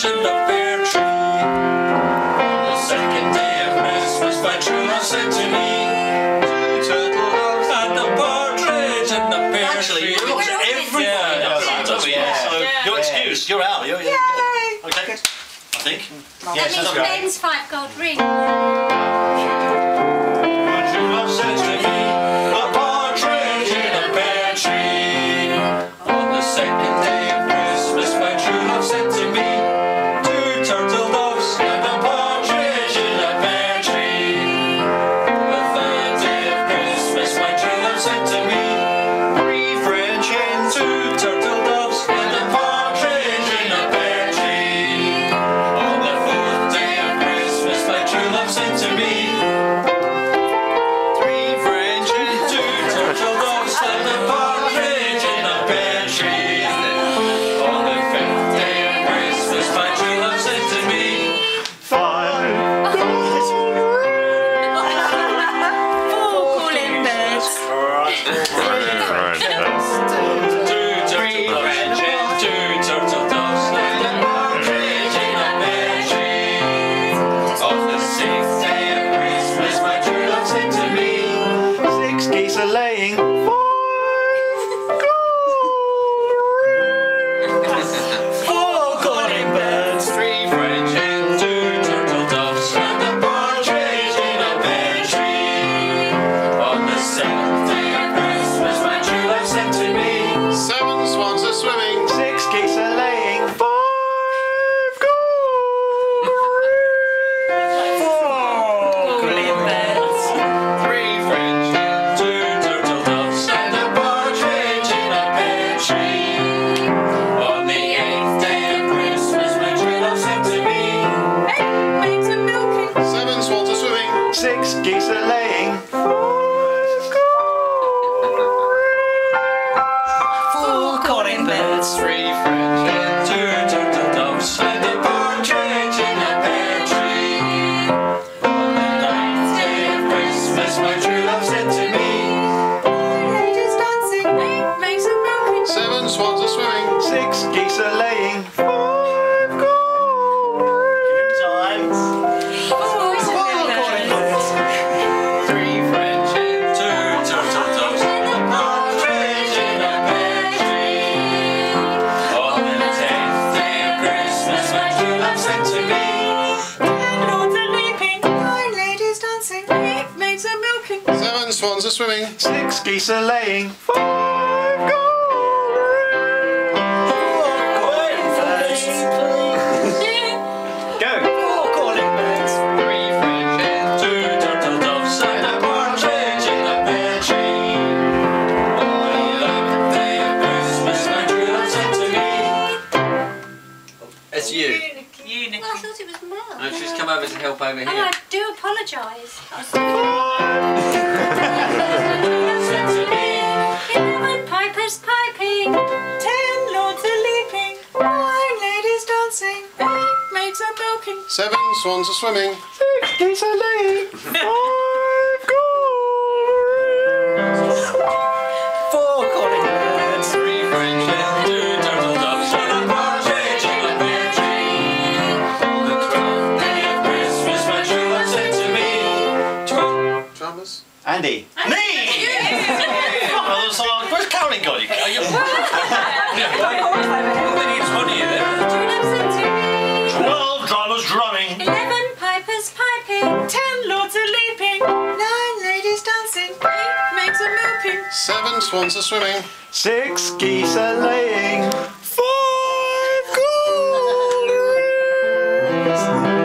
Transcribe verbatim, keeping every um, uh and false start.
partridge in the pear tree. On the second day of Christmas, my true love said to me, two turtle doves and a partridge in the pear Actually, tree. Actually, looks at everybody yeah, does that, doesn't it? Yeah. So yeah. you're excused. You're out. You're, you're, Yay! okay. I think. That Yes, means that's right. Ben's five gold rings. My true love said to me, a partridge in a pear tree. On the second day of Christmas, my true love said to me, two turtle doves and a partridge in a pear tree. The third day of Christmas, my true love said to me, three French hens, two turtle doves and a partridge in a pear tree. On the fourth day of Christmas, my true love said to me, three French hens, two turtle doves and a partridge in a pear tree. On the fifth day of Christmas, my true love said to me, five Four calling birds. two turtle doves, two turtle doves and a partridge in a pear tree. On the sixth day of Christmas, my true love said to me, six geese are laying, four calling birds, three French hens, two turtle doves and a partridge in a pear tree. On the seventh day of Christmas, my true love said to me, Seven swans are swimming. six geese are laying, five gold rings, four calling birds, three French hens, two turtle doves and a partridge in a pear tree. On the eighth day of Christmas, my true love said to me, Eight maids are milking. Seven swans are swimming. six geese are laying, five gold rings, four calling birds, three French hens, two turtle doves and a partridge in a pear tree. On the ninth day of Christmas, my true love said to me, Ladies dancing. Eight maids are milking. Seven swans are swimming. six geese are laying, five gold rings, Four calling birds. three French hens, two turtle doves and a partridge in a pear tree. On the tenth day of Christmas, my true love said to me, Ten lords are leaping. Nine ladies dancing. Eight maids are milking. Seven swans are swimming. six geese are laying, five gold rings, four calling birds. Go! Four calling birds, three French hens, two turtle doves and a partridge in a pear tree. On the eleventh day of Christmas, my true love said to me, It's you. Unity. Well, I thought it was Mel. No, she's come over to help over Oh, here. I do apologise. said to me, Eleven pipers piping. Ten lords are leaping. Nine ladies dancing. Eight maids are milking. Seven swans are swimming. six geese are laying, five gold rings, four calling birds, three French hens, two turtle doves and a partridge in a pear tree. On the twelfth day of Christmas, my true love said to me, twelve. Drummers. Andy. Me! Oh, so, where's Caroline got you? Are you? We need twenty in there. True love said to me. Twelve drummers drumming. Eleven pipers piping. Ten lords are leaping. Nine ladies dancing. Eight maids are milking. Seven swans are swimming. Six geese are laying, five gold rings,